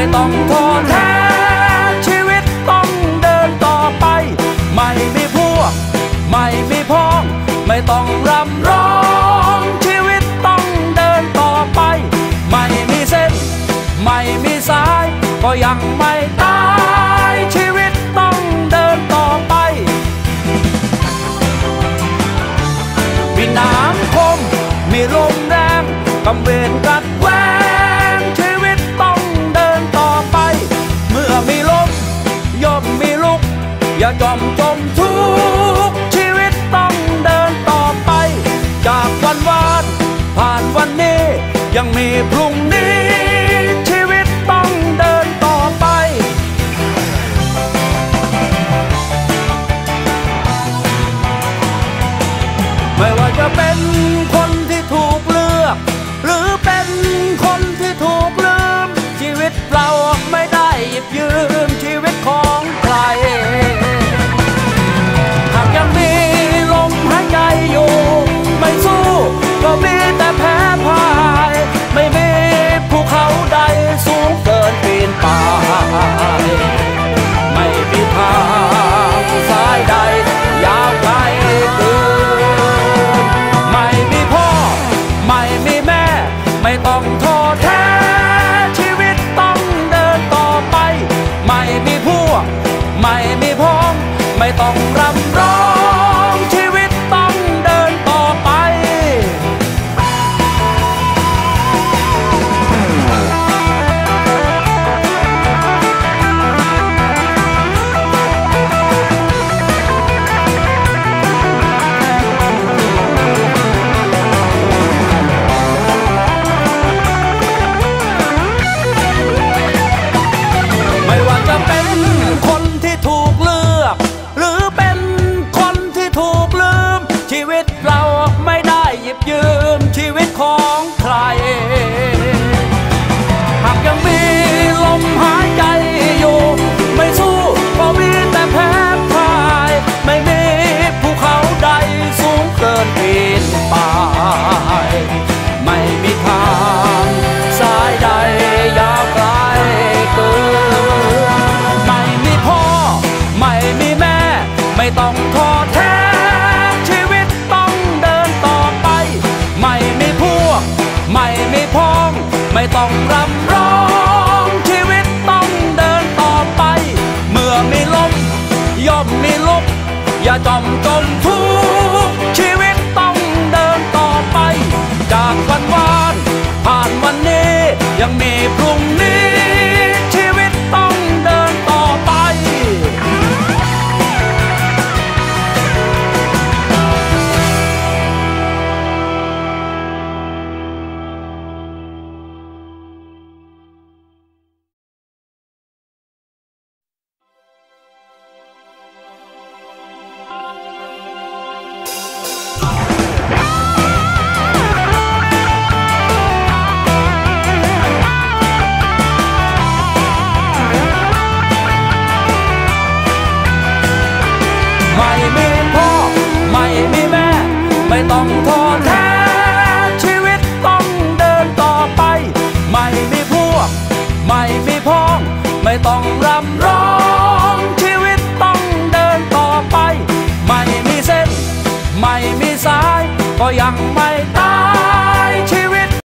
ต้องท้อแท้ชีวิตต้องเดินต่อไปไม่มีพวกไม่มีพ้องไม่ต้องรำร้องชีวิตต้องเดินต่อไปไม่มีเส้นไม่มีสายก็ยังไม่ตายชีวิตต้องเดินต่อไปมีน้ำคมมีลมแรงกำเวรกัดแหวงชีวิตต้องเดินต่อไปเมื่อมีลมย่อมมีลุกอย่าจมทุกข์ชีวิตต้องเดินต่อไปจากวันวานผ่านวันนี้ยังมีพรุ่งนี้ชีวิตต้องเดินต่อไปไม่ว่าจะเป็นคนที่ถูกเลือกหรือเป็นคนที่ถูกลืมชีวิตเราไม่ได้หยิบยืมชีวิตของใครหากยังมีลมหายใจอยู่ไม่สู้ก็มีแต่แพ้พ่ายไม่มีภูเขาใดสูงเกินปีนป่ายไม่มีทางสายใดยาวไกลเกินไม่มีพ่อไม่มีแม่ไม่ต้องท้อแท้ชีวิตต้องเดินต่อไปไม่มีพวกไม่มีพ้องไม่ต้องรำร้องชีวิตต้องเดินต่อไปไม่ว่าจะเป็นคนที่ถูกเลือกหรือเป็นคนที่ถูกลืมชีวิตเราไม่ได้หยิบยืมชีวิตของใครหากยังมีลมหายใจอยู่ไม่สู้ก็มีแต่แพ้พ่ายไม่มีภูเขาใดสูงเกินปีนป่ายไม่มีทางสายใดยาวไกลเกินไม่มีพ่อไม่มีแม่ไม่ต้องท้อแท้ชีวิตต้องเดินต่อไปไม่มีพวกไม่มีพ้องไม่ต้องรำร้องชีวิตต้องเดินต่อไปเมื่อมีลมย่อมมีลุกอย่าจมทุกข์ชีวิตต้องเดินต่อไปจากวันวานผ่านวันนี้ยังมีพรุ่งนี้ชีวิตต้องเดินต่อไปไม่มีพ่อไม่มีแม่ไม่ต้องท้อแท้ชีวิตต้องเดินต่อไปไม่มีพวกไม่มีพ้องไม่ต้องรำร้องชีวิตต้องเดินต่อไปไม่มีเส้นไม่มีสายก็ยัง